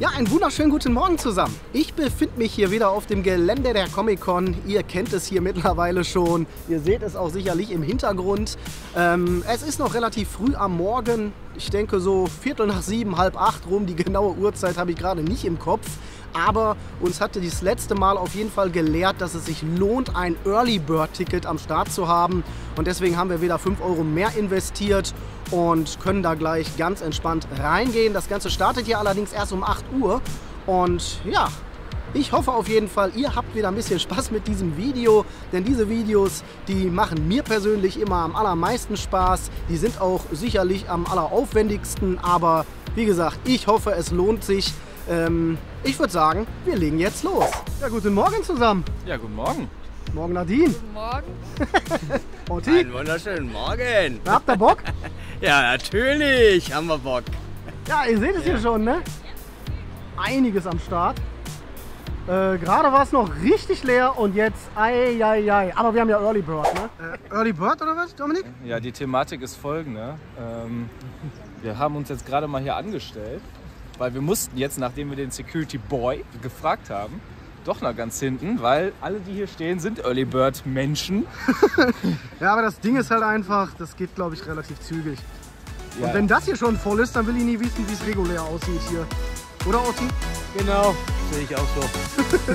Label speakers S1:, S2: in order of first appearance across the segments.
S1: Ja, einen wunderschönen guten Morgen zusammen. Ich befinde mich hier wieder auf dem Gelände der Comic-Con. Ihr kennt es hier mittlerweile schon. Ihr seht es auch sicherlich im Hintergrund. Es ist noch relativ früh am Morgen. Ich denke so 7:15, halb 8 rum. Die genaue Uhrzeit habe ich gerade nicht im Kopf. Aber uns hatte das letzte Mal auf jeden Fall gelehrt, dass es sich lohnt, ein Early Bird Ticket am Start zu haben. Und deswegen haben wir wieder 5 Euro mehr investiert und können da gleich ganz entspannt reingehen. Das Ganze startet hier allerdings erst um 8 Uhr. Und ja, ich hoffe auf jeden Fall, ihr habt wieder ein bisschen Spaß mit diesem Video. Denn diese Videos, die machen mir persönlich immer am allermeisten Spaß. Die sind auch sicherlich am alleraufwendigsten. Aber wie gesagt, ich hoffe, es lohnt sich. Ich würde sagen, wir legen jetzt los. Ja, guten Morgen zusammen.
S2: Ja, guten Morgen.
S1: Morgen Nadine.
S3: Guten Morgen.
S1: Otti.
S4: Einen wunderschönen Morgen.
S1: Habt ihr Bock?
S4: Ja, natürlich haben wir Bock.
S1: Ja, ihr seht es hier schon, ne? Einiges am Start. Gerade war es noch richtig leer und jetzt ei. Aber wir haben ja Early Bird, ne? Early Bird oder was, Dominik?
S2: Ja, die Thematik ist folgende. Wir haben uns jetzt gerade mal hier angestellt, weil wir mussten jetzt, nachdem wir den Security Boy gefragt haben, doch nach ganz hinten, weil alle, die hier stehen, sind Early Bird Menschen.
S1: Ja, aber das Ding ist halt einfach, das geht, glaube ich, relativ zügig.
S2: Ja.
S1: Und wenn das hier schon voll ist, dann will ich nie wissen, wie es regulär aussieht hier. Oder, Otti?
S4: Genau, sehe ich auch so.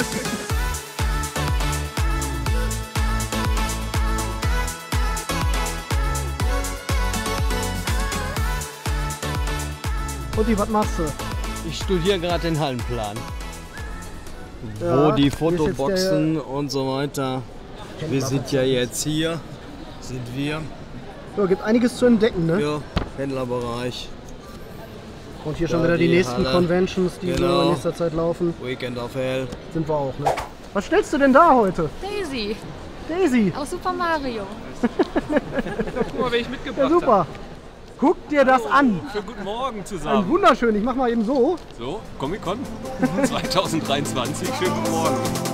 S1: Otti, was machst du?
S4: Ich studiere gerade den Hallenplan.
S1: Ja,
S4: Wo die
S1: hier ist
S4: Fotoboxen
S1: jetzt
S4: und so weiter. Wir sind ja jetzt hier. Sind wir.
S1: Ja, gibt einiges zu entdecken, ne?
S4: Ja, Händlerbereich.
S1: Und hier schon
S4: Ja,
S1: wieder die
S4: die
S1: nächsten
S4: Halle.
S1: Conventions, die so
S4: Genau.
S1: in nächster Zeit laufen.
S4: Weekend of Hell.
S1: Sind wir auch, ne? Was stellst du denn da heute?
S3: Daisy
S1: Daisy.
S3: aus Super Mario.
S2: Guck mal, wen ich mitgebracht
S1: Ja, super. Guck dir das an.
S2: Schönen guten Morgen
S1: Ein
S2: zusammen.
S1: wunderschön. Ich mach mal eben so.
S2: So, Comic-Con 2023. Schönen guten Morgen.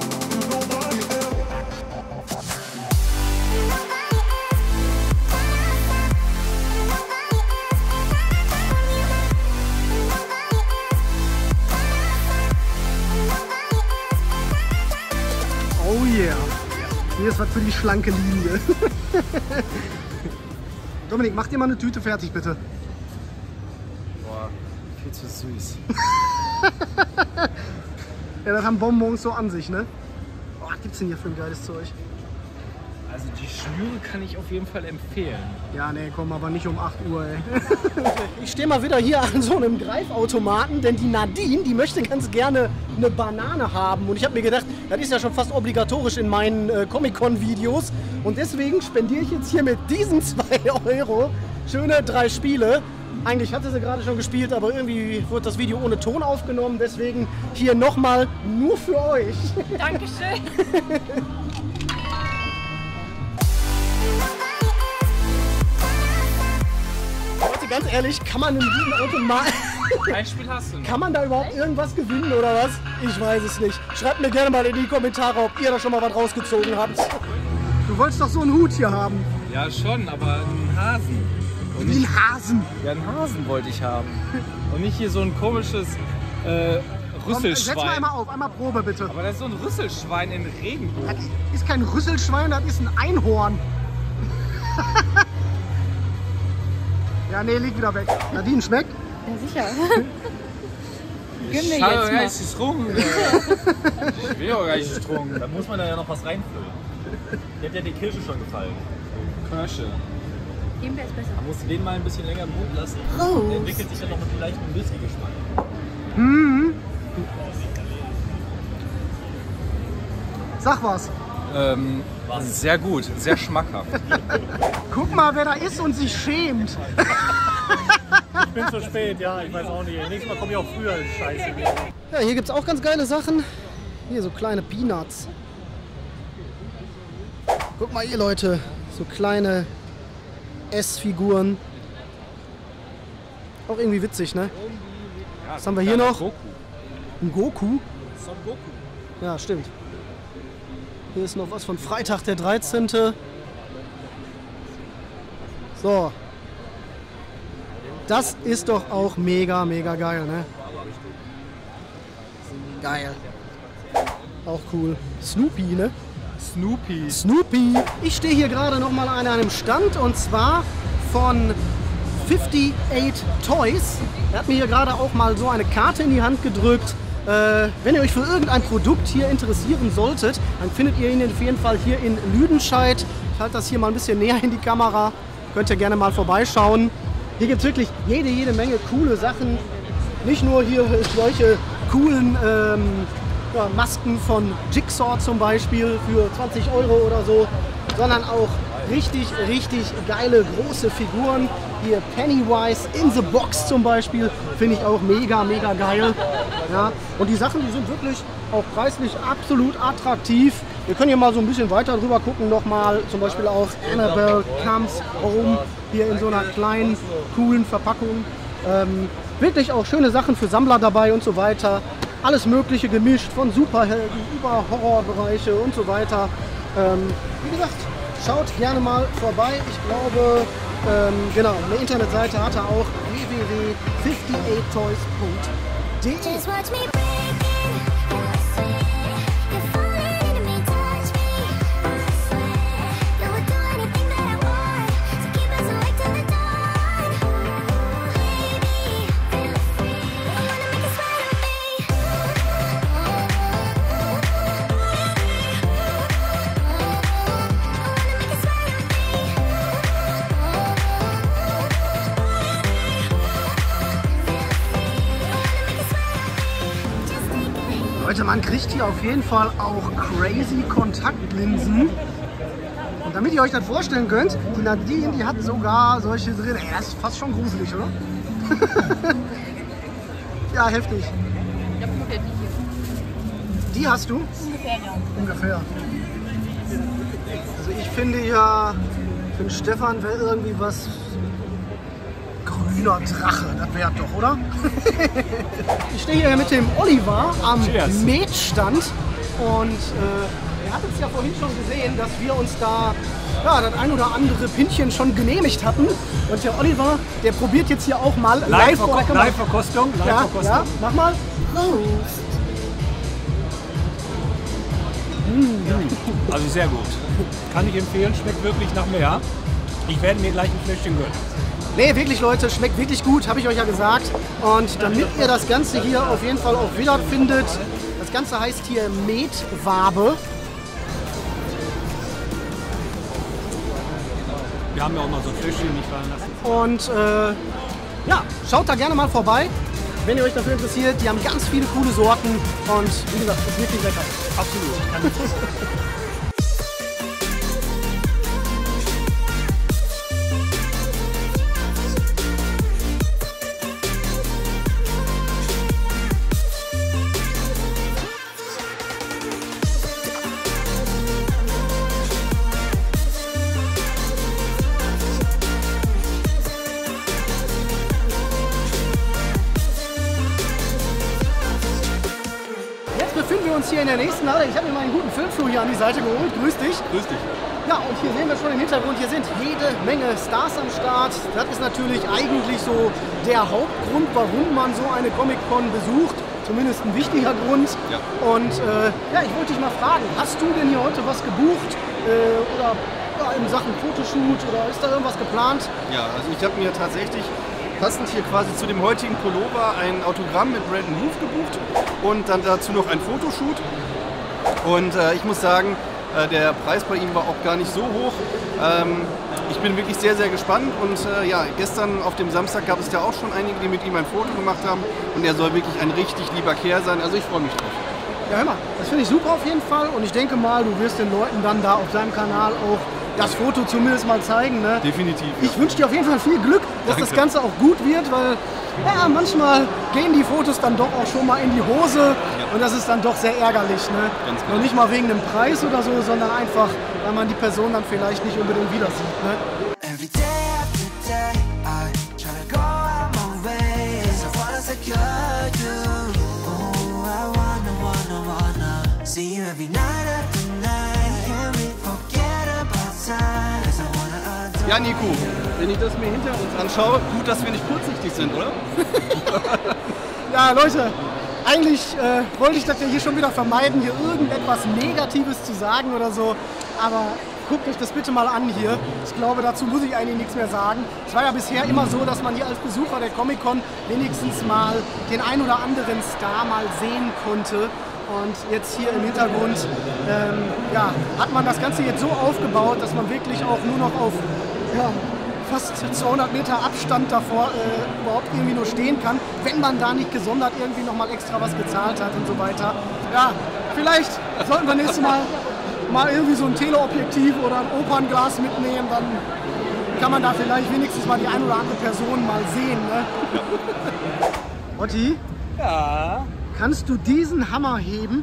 S1: Oh yeah. Hier ist was für die schlanke Linie. Dominik, mach dir mal eine Tüte fertig, bitte.
S2: Boah, viel zu süß.
S1: Ja, das haben Bonbons so an sich, ne? Oh, was gibt's denn hier für ein geiles Zeug?
S2: Also die Schnüre kann ich auf jeden Fall empfehlen.
S1: Ja, nee, komm, aber nicht um 8 Uhr, ey. Ich stehe mal wieder hier an so einem Greifautomaten, denn die Nadine, die möchte ganz gerne eine Banane haben. Und ich habe mir gedacht, das ist ja schon fast obligatorisch in meinen Comic-Con-Videos. Und deswegen spendiere ich jetzt hier mit diesen 2 Euro schöne 3 Spiele. Eigentlich hatte sie gerade schon gespielt, aber irgendwie wurde das Video ohne Ton aufgenommen. Deswegen hier nochmal nur für euch.
S3: Dankeschön.
S1: Leute, ganz ehrlich, kann man in diesem Automaten...
S2: Ein Spiel hast du noch.
S1: Kann man da überhaupt irgendwas gewinnen oder was? Ich weiß es nicht. Schreibt mir gerne mal in die Kommentare, ob ihr da schon mal was rausgezogen habt. Du wolltest doch so einen Hut hier haben.
S2: Ja, schon, aber einen Hasen. Und
S1: Wie
S2: nicht,
S1: ein Hasen.
S2: ja, einen Hasen wollte ich haben. Und nicht hier so ein komisches
S1: Komm, setz mal
S2: Rüsselschwein.
S1: einmal auf, einmal Probe bitte.
S2: Aber das ist so ein Rüsselschwein in
S1: Das
S2: Regenbogen.
S1: ist kein Rüsselschwein, das ist ein Einhorn. Ja, nee, liegt wieder weg. Nadine, schmeckt?
S3: Ja, sicher. Gönn mir
S2: Schau,
S3: jetzt
S2: ja,
S3: mal.
S2: ist getrunken. Ich will auch gar nicht getrunken.
S5: Da muss man da ja noch was reinfüllen. Die hat ja die Kirsche schon gefallen.
S2: Kirsche.
S3: Himbeer ist besser.
S5: Man muss den mal ein bisschen länger im Mund lassen.
S3: Groß.
S5: Der entwickelt sich dann noch mit einem leichten Whisky-Geschmack.
S1: Sag was.
S2: Sehr gut, sehr schmackhaft.
S1: Guck mal, wer da ist und sich schämt.
S5: Ich bin zu spät, ja, ich weiß auch nicht. Nächstes Mal komme ich auch früher, scheiße.
S1: Ja, hier gibt es auch ganz geile Sachen. Hier so kleine Peanuts. Guck mal hier, Leute. So kleine S-Figuren. Auch irgendwie witzig, ne? Was haben wir hier noch?
S2: Goku.
S1: Ein Goku?
S5: Son Goku.
S1: Ja, stimmt. Hier ist noch was von Freitag der 13. So. Das ist doch auch mega, mega geil, ne? Geil. Auch cool. Snoopy, ne?
S2: Snoopy.
S1: Snoopy. Ich stehe hier gerade noch mal an einem Stand und zwar von 58 Toys. Er hat mir hier gerade auch mal so eine Karte in die Hand gedrückt. Wenn ihr euch für irgendein Produkt hier interessieren solltet, dann findet ihr ihn auf jeden Fall hier in Lüdenscheid. Ich halte das hier mal ein bisschen näher in die Kamera. Könnt ihr gerne mal vorbeischauen. Hier gibt es wirklich jede Menge coole Sachen. Nicht nur hier solche coolen Masken von Jigsaw zum Beispiel für 20 € oder so, sondern auch richtig geile große Figuren. Hier Pennywise in the Box zum Beispiel, finde ich auch mega geil. Ja, und die Sachen, die sind wirklich auch preislich absolut attraktiv. Wir können hier mal so ein bisschen weiter drüber gucken nochmal, zum Beispiel auch Annabelle Comes Home, hier in so einer kleinen, coolen Verpackung. Wirklich auch schöne Sachen für Sammler dabei und so weiter. Alles Mögliche gemischt, von Superhelden über Horrorbereiche und so weiter. Wie gesagt, schaut gerne mal vorbei. Ich glaube, genau, eine Internetseite hat er auch, www.58toys.de. Leute, man kriegt hier auf jeden Fall auch crazy Kontaktlinsen. Und damit ihr euch das vorstellen könnt, die Nadine, die hat sogar solche drin. Ey, das ist fast schon gruselig, oder? Ja, heftig.
S3: Ja, ungefähr die hier.
S1: Die hast du?
S3: Ungefähr, ja.
S1: Ungefähr. Also ich finde ja, für den Stefan wäre irgendwie was... Grüner Drache, das wäre doch, oder? Ich stehe hier mit dem Oliver am Metstand und ihr hattet es ja vorhin schon gesehen, dass wir uns da ja, das ein oder andere Pinchen schon genehmigt hatten. Und der Oliver, der probiert jetzt hier auch mal
S5: Live-Verkostung.
S1: Ja, mach mal. Prost.
S5: Also sehr gut. Kann ich empfehlen, schmeckt wirklich nach mehr. Ich werde mir gleich ein Fläschchen gönnen.
S1: Nee, wirklich Leute, schmeckt wirklich gut, habe ich euch ja gesagt. Und damit ihr das Ganze hier auf jeden Fall auch wiederfindet, das Ganze heißt hier Metwabe.
S5: Wir haben ja auch noch so ein Fläschchen nicht fallen lassen.
S1: Und ja, schaut da gerne mal vorbei, wenn ihr euch dafür interessiert. Die haben ganz viele coole Sorten und wie gesagt, ist wirklich lecker.
S5: Absolut. Kann ich sagen.
S1: Befinden wir uns hier in der nächsten Halle. Ich habe mir mal einen guten Filmflug hier an die Seite geholt. Grüß dich.
S2: Grüß dich.
S1: Ja, und hier sehen wir schon im Hintergrund, hier sind jede Menge Stars am Start. Das ist natürlich eigentlich so der Hauptgrund, warum man so eine Comic-Con besucht. Zumindest ein wichtiger Grund.
S2: Ja.
S1: Und ja, ich wollte dich mal fragen, hast du denn hier heute was gebucht? Oder ja, in Sachen Fotoshoot? Oder ist da irgendwas geplant?
S6: Ja, also ich habe mir tatsächlich passend hier quasi zu dem heutigen Pullover ein Autogramm mit Brandon Routh gebucht und dann dazu noch ein Fotoshoot. Und ich muss sagen, der Preis bei ihm war auch gar nicht so hoch. Ich bin wirklich sehr gespannt und ja, gestern auf dem Samstag gab es ja auch schon einige, die mit ihm ein Foto gemacht haben und er soll wirklich ein richtig lieber Kerl sein. Also ich freue mich drauf.
S1: Ja, hör mal, das finde ich super auf jeden Fall und ich denke mal, du wirst den Leuten dann da auf seinem Kanal auch das Foto zumindest mal zeigen. Ne?
S6: Definitiv. Ja.
S1: Ich wünsche dir auf jeden Fall viel Glück, dass das Ganze auch gut wird, weil ja, manchmal gehen die Fotos dann doch auch schon mal in die Hose und das ist dann doch sehr ärgerlich. Ne?
S6: Ganz genau.
S1: Und nicht mal wegen dem Preis oder so, sondern einfach, weil man die Person dann vielleicht nicht unbedingt wieder sieht. Ne?
S7: Every day after day, I try to go out my way, 'cause I wanna secure you. Oh, I wanna see you every night after night. Can we forget about time? 'Cause I wanna adore.
S6: Ja, Nico, wenn ich das mir hinter uns anschaue, gut, dass wir nicht kurzsichtig sind, oder?
S1: Ja, Leute, Eigentlich wollte ich das ja hier schon wieder vermeiden, hier irgendetwas Negatives zu sagen oder so. Aber guckt euch das bitte mal an hier. Ich glaube, dazu muss ich eigentlich nichts mehr sagen. Es war ja bisher immer so, dass man hier als Besucher der Comic-Con wenigstens mal den ein oder anderen Star mal sehen konnte. Und jetzt hier im Hintergrund ja, hat man das Ganze jetzt so aufgebaut, dass man wirklich auch nur noch auf fast 200 Meter Abstand davor überhaupt irgendwie nur stehen kann, wenn man da nicht gesondert irgendwie nochmal extra was gezahlt hat und so weiter. Ja, vielleicht sollten wir nächstes Mal irgendwie so ein Teleobjektiv oder ein Opernglas mitnehmen, dann kann man da vielleicht wenigstens mal die ein oder andere Person mal sehen. Ne? Otti?
S2: Ja.
S1: Kannst du diesen Hammer heben?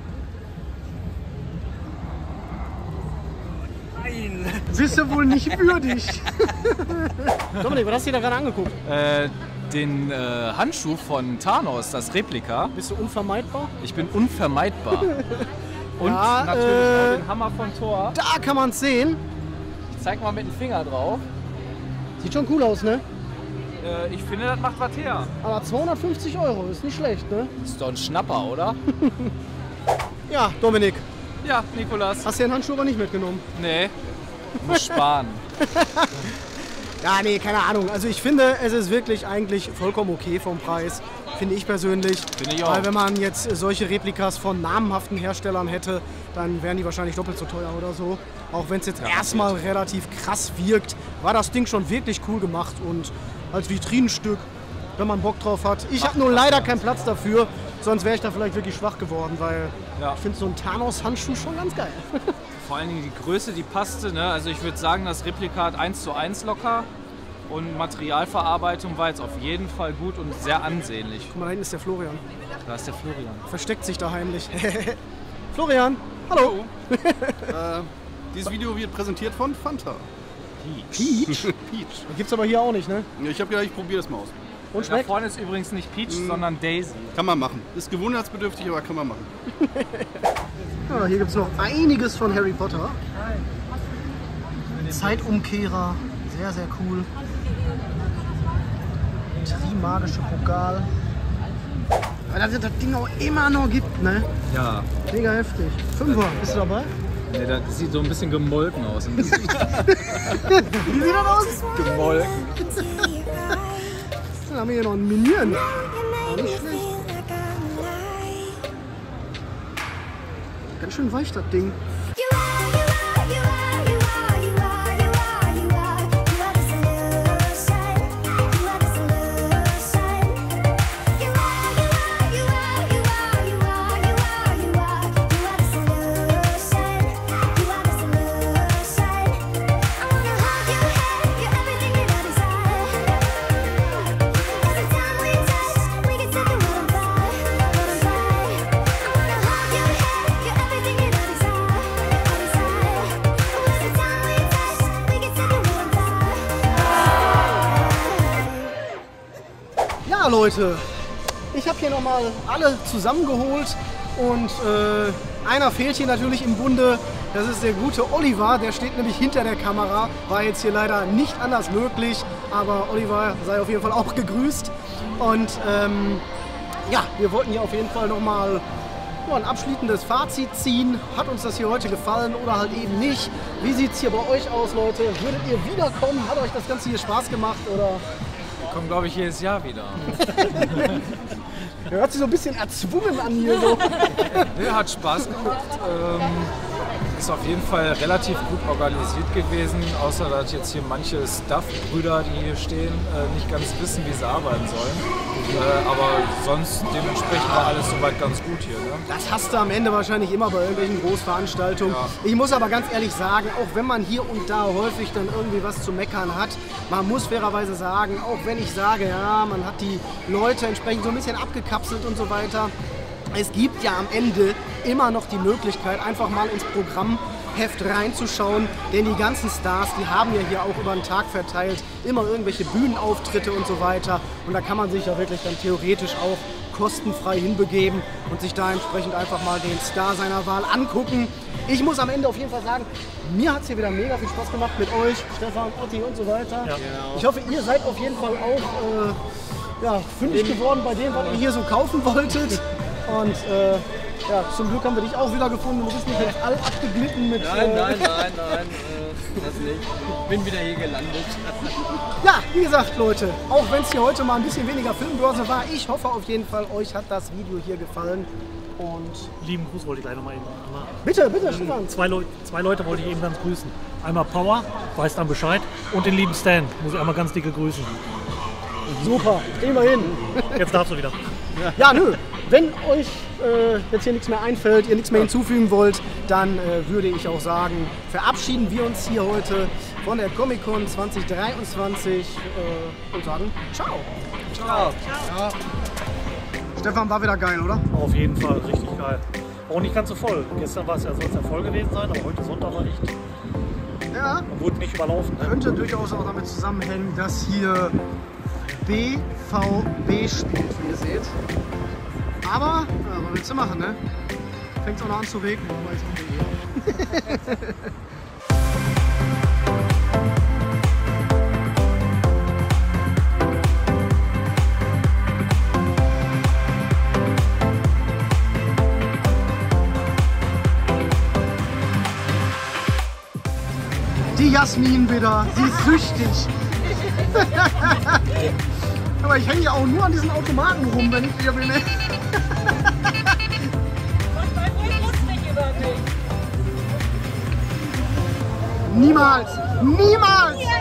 S2: Nein.
S1: Bist du wohl nicht würdig? Dominik, was hast du dir da gerade angeguckt?
S2: Den Handschuh von Thanos, das Replika.
S1: Bist du unvermeidbar?
S2: Ich bin unvermeidbar. Und
S1: Ja,
S2: natürlich auch den Hammer von Thor.
S1: Da kann man es sehen.
S2: Ich zeig mal mit dem Finger drauf.
S1: Sieht schon cool aus, ne?
S2: Ich finde, das macht was her.
S1: Aber 250 € ist nicht schlecht, ne?
S2: Ist doch ein Schnapper, oder?
S1: Ja, Dominik,
S2: Ja, Nikolas.
S1: hast du den Handschuh aber nicht mitgenommen?
S2: Nee, muss sparen.
S1: Ja, nee, keine Ahnung. Also ich finde, es ist wirklich eigentlich vollkommen okay vom Preis. Finde ich persönlich.
S2: Finde ich auch.
S1: Weil wenn man jetzt solche Replikas von namhaften Herstellern hätte, dann wären die wahrscheinlich doppelt so teuer oder so. Auch wenn es jetzt erstmal relativ krass wirkt, war das Ding schon wirklich cool gemacht und als Vitrinenstück, wenn man Bock drauf hat. Ich habe nur leider keinen Platz dafür, sonst wäre ich da vielleicht wirklich schwach geworden, weil
S2: Ja.
S1: ich finde so einen Thanos-Handschuh schon ganz geil.
S2: Vor allen Dingen die Größe, die passte. Ne? Also ich würde sagen, das Replika hat 1:1 locker. Und Materialverarbeitung war jetzt auf jeden Fall gut und sehr ansehnlich.
S1: Guck mal, da hinten ist der Florian.
S2: Da ist der Florian.
S1: Versteckt sich da heimlich. Florian, hallo.
S6: Dieses Video wird präsentiert von Fanta.
S1: Peach?
S6: Peach.
S1: Gibt's aber hier auch nicht, ne?
S6: Ich habe gedacht, ich probiere das mal aus.
S1: Und
S2: Da
S1: schmeckt?
S2: vorne ist übrigens nicht Peach, sondern Daisy.
S6: Kann man machen. Ist gewohnheitsbedürftig, aber kann man machen.
S1: Ja, hier gibt es noch einiges von Harry Potter. Zeitumkehrer, sehr, sehr cool. Trimagische Pokal. Weil das Ding auch immer noch gibt, ne?
S2: Ja.
S1: Mega heftig. Fünfer, bist du dabei?
S2: Nee, das sieht so ein bisschen gemolken aus.
S1: Wie sieht das aus?
S2: Gemolken.
S1: Dann haben wir hier noch einen Minion. Auch nicht schlecht. Ganz schön weich, das Ding. Ja, Leute, ich habe hier nochmal alle zusammengeholt und einer fehlt hier natürlich im Bunde. Das ist der gute Oliver, der steht nämlich hinter der Kamera. War jetzt hier leider nicht anders möglich, aber Oliver sei auf jeden Fall auch gegrüßt. Und ja, wir wollten hier auf jeden Fall nochmal ein abschließendes Fazit ziehen. Hat uns das hier heute gefallen oder halt eben nicht? Wie sieht es hier bei euch aus, Leute? Würdet ihr wiederkommen? Hat euch das Ganze hier Spaß gemacht oder?
S2: Kommt, glaube ich, jedes Jahr wieder.
S1: Er hört sich so ein bisschen erzwungen an hier. So.
S2: Nee, hat Spaß gemacht. Ist auf jeden Fall relativ gut organisiert gewesen, außer dass jetzt hier manche Staff-Brüder, die hier stehen, nicht ganz wissen, wie sie arbeiten sollen. Aber sonst dementsprechend war alles soweit ganz gut hier. Ne?
S1: Das hast du am Ende wahrscheinlich immer bei irgendwelchen Großveranstaltungen.
S2: Ja.
S1: Ich muss aber ganz ehrlich sagen, auch wenn man hier und da häufig dann irgendwie was zu meckern hat, man muss fairerweise sagen, auch wenn ich sage, ja, man hat die Leute entsprechend so ein bisschen abgekapselt und so weiter, es gibt ja am Ende immer noch die Möglichkeit, einfach mal ins Programmheft reinzuschauen, denn die ganzen Stars, die haben ja hier auch über den Tag verteilt immer irgendwelche Bühnenauftritte und so weiter und da kann man sich ja wirklich dann theoretisch auch kostenfrei hinbegeben und sich da entsprechend einfach mal den Star seiner Wahl angucken. Ich muss am Ende auf jeden Fall sagen, mir hat es hier wieder mega viel Spaß gemacht mit euch, Stefan, Otti und so weiter. Ja. Ich hoffe, ihr seid auf jeden Fall auch ja, fündig geworden bei dem, was ihr hier so kaufen wolltet. Und ja, zum Glück haben wir dich auch wieder gefunden. Du bist nicht jetzt all abgeglitten mit...
S4: Nein, das nicht. Ich bin wieder hier gelandet.
S1: Ja, wie gesagt, Leute, auch wenn es hier heute mal ein bisschen weniger Filmbörse war, ich hoffe auf jeden Fall, euch hat das Video hier gefallen. Und
S5: Lieben Gruß wollte ich gleich nochmal eben machen.
S1: bitte, Stefan.
S5: Zwei Leute wollte ich eben ganz grüßen. Einmal Power, weiß dann Bescheid, und den lieben Stan, muss ich einmal ganz dicke grüßen.
S1: Super, immerhin.
S5: Jetzt darfst du wieder.
S1: Ja, nö. Wenn euch jetzt hier nichts mehr einfällt, ihr nichts mehr hinzufügen wollt, dann würde ich auch sagen, verabschieden wir uns hier heute von der Comic-Con 2023 und sagen ciao.
S4: Ciao.
S1: Ja. Stefan, war wieder geil, oder?
S5: Auf jeden Fall, richtig geil. Auch nicht ganz so voll. Gestern war es ja, soll es ja voll gewesen sein, aber heute Sonntag war nicht.
S1: Ja.
S5: Man wurde nicht überlaufen. Ne?
S1: Könnte durchaus auch damit zusammenhängen, dass hier BVB spielt, wie ihr seht. Aber, ja, was willst du machen, ne? Fängt es auch noch an zu regnen, aber ist okay. Die Jasmin wieder, sie ist süchtig. Aber ich hänge ja auch nur an diesen Automaten rum, wenn ich hier bin. Niemals! Niemals!